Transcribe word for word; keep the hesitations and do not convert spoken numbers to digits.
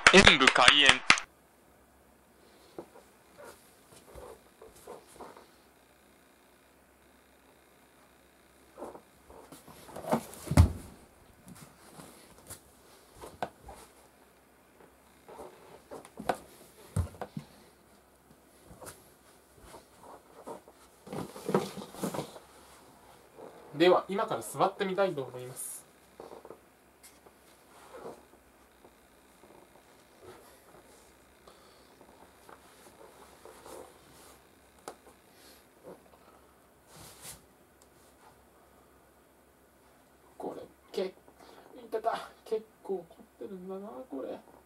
演武開演。では今から座ってみたいと思います。これけいたた結構凝ってるんだなこれ。